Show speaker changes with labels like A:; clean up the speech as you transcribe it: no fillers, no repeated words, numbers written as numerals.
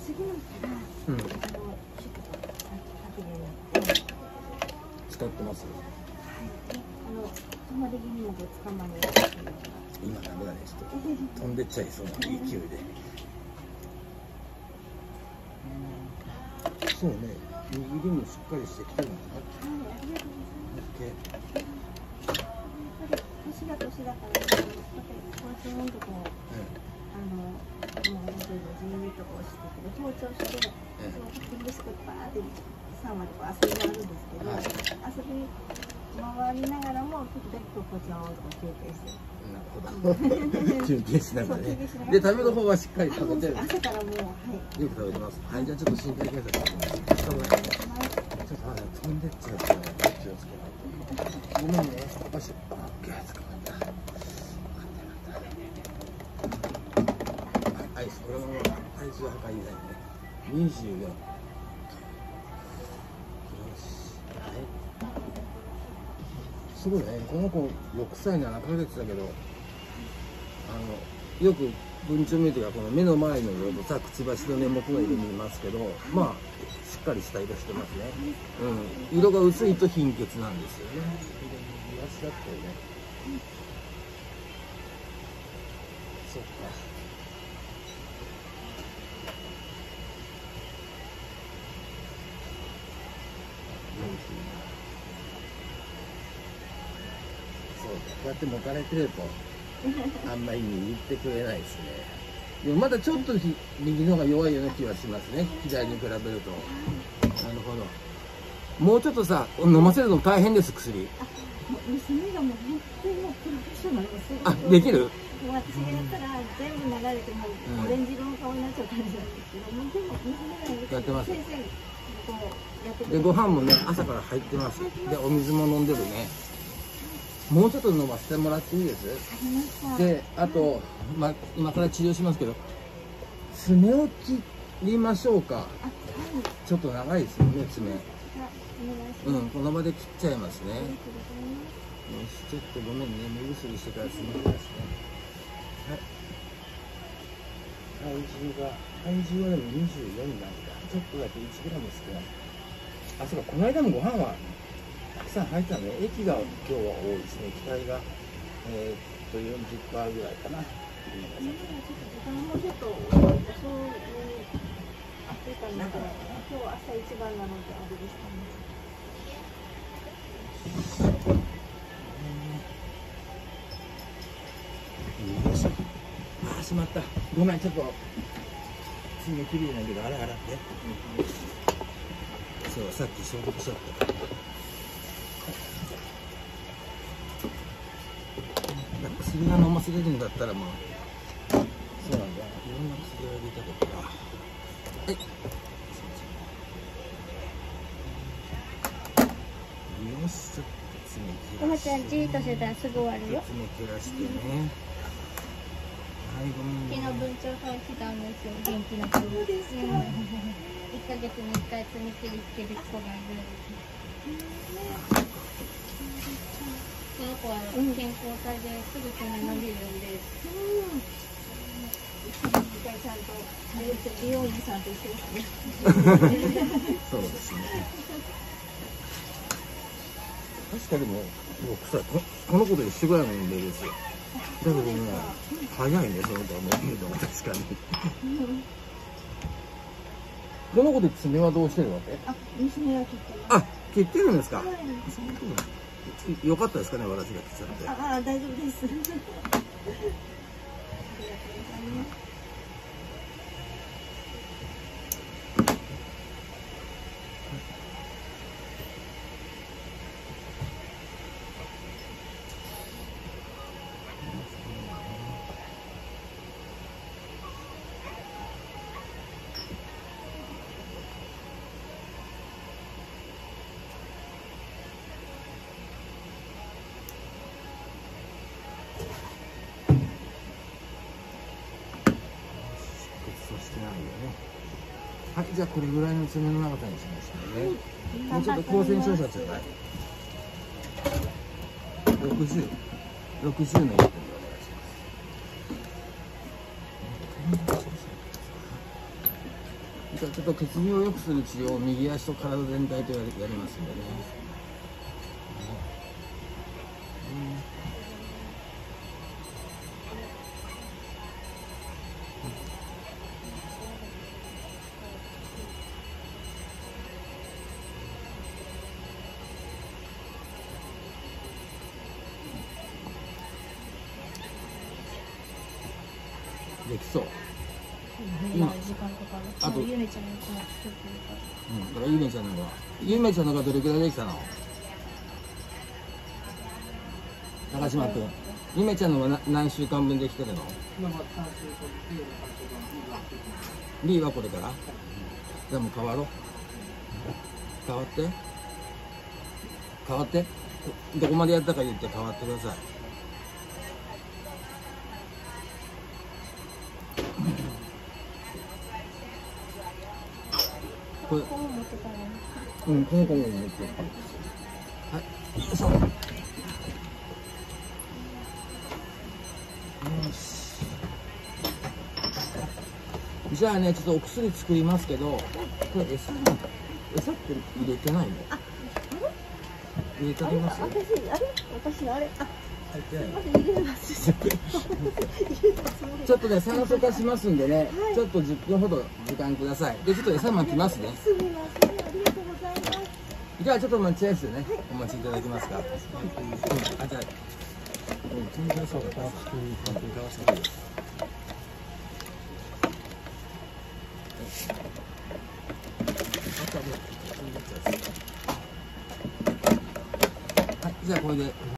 A: 次の日が
B: うん。
A: シュッと先になって、
B: 使ってます。
A: 止まり気味まで捕まる。
B: 今ダメだね、ちょっと飛んでっちゃいそうな勢いで。そうね、握りもしっかりしてきてるのかな。
A: はい、ありがとうございます。
B: オッケー。
A: やっぱり年が年だから、やっぱり包丁のとこもう本当に地味とか押してくる包丁して、そのカッティングしてバーって3割こう遊びがあるんですけど、遊び回りながらも時々こうちゃんと休憩して。
B: なるほど。休憩しながらね。で食べる方はしっかり食べてる。
A: 朝からもうはい
B: よく食べてます。はい、じゃあちょっと身体検査してみます。ちょっと飛んでっちゃうから気をつけないと。ごめんね。よし。オッケー。捕まった。はい、これも体重測りたいね。24。よし。はい。すごいね、この子6歳7ヶ月だけど、よく文鳥見るとかこの目の前の色とさ、くちばしの根元の色見ますけど、まあしっかりした色してますね。うん、色が薄いと貧血なんですよね。イワシだったよね。そっか。そうだ、こうやって持たれてるとあんまり握ってくれないですね。でもまだちょっと右の方が弱いような気はしますね、左に比べると。なるほど。もうちょっとさ、飲ませるの大変です、薬。
A: 娘がもう本当にもうプロフェッショナルです。
B: あ、できる？
A: もう私がやったら全部流れてもオレンジ色の顔になっちゃう感じなんですけど、もうでも娘が
B: やってます。
A: 先生こうやってくれて、
B: で、ご飯もね、朝から入ってます。で、お水も飲んでるね。もうちょっと飲ませてもらっていいです？で、あと、まあ、今から治療しますけど、爪を切りましょうか。ちょっと長いですよね、爪。うん、この場で切っちゃいますね。よし、ちょっとごめんね、目薬してから爪切らして。はい。体重はでも24になるか。ちょっとだけ1グラム少ない。あ、そうか、この間もご飯はたくさん入ったね。液が今日は多いですね。液体が、40% ぐらいかな。
A: もうちょっと遅めにっていうかなんか今日は朝一番なのであれですかね。
B: よいしょ。あ、しまった。ごめん、ちょっと爪きれいだけど洗って。そう、さっき消毒しちゃった。薬が飲ませれるんだったらもう、そうなんだ、いろんな薬を入れたけどな。はい。よし、ちょっと爪切らして。
A: おばちゃんじーっとしてたらすぐ終わるよ。
B: 爪切らしてね。はい、ごめんね。
A: 昨日文鳥さん来たんですよ、元気な子。そうですか。1ヶ月に1回爪切りつける子がいる。この子は健康体ですぐ爪伸びるんで、一回ちゃんと美容院さんと一緒ですね。
B: そうですね。確かにもう6歳、この子と一緒ぐらいの年齢ですよ。だけどね、早いね、その子は伸びるのが確かに。この子で爪はどうしてるわけ？
A: あ、娘は切ってます。
B: あ、切ってるんですか？
A: はい。
B: よかったですかね、私が切っちゃって。
A: あ、大丈夫です。ありがとうございます。
B: はい、じゃあこれぐらいの爪の長さにしましたね。もうちょっと光線照射ちょうだい。60の1分でお願いします。 ちょっと血流を良くする治療を右足と体全体とやりますんでね。できそう。
A: 今時間かかる。
B: あと
A: ゆめちゃんのやつも作ってるから。
B: だからゆめちゃんのがどれくらいできたの？高島君、ゆめちゃんのは何週間分できてるの？B はこれから？じゃあもう変わろう。変わって。どこまでやったか言って変わってください。これ、
A: こう持ってたらね。
B: この子も持ってる。はい、よいしょ。よし。じゃあね、ちょっとお薬作りますけど、これ餌って入れてないの？入れてあげます？
A: 私あれ。
B: 入ってないの？
A: 入れます
B: ちょっとね、酸素化しますんでね、ちょっと10分ほど時間ください。で、ちょっと餌巻きますね。
A: すみません、ありがとうございます。
B: じゃあちょっと待ち合わせでね、お待ちいただけますか。じゃあ、全然そうだ、この作り関係交わせて。はい、じゃあこれで。